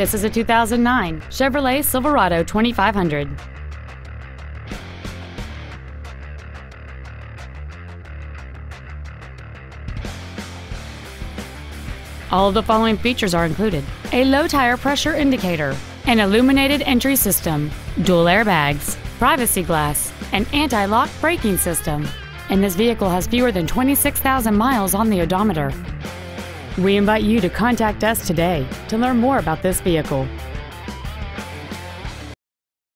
This is a 2009 Chevrolet Silverado 2500. All of the following features are included: a low tire pressure indicator, an illuminated entry system, dual airbags, privacy glass, an anti-lock braking system, and this vehicle has fewer than 26,000 miles on the odometer. We invite you to contact us today to learn more about this vehicle.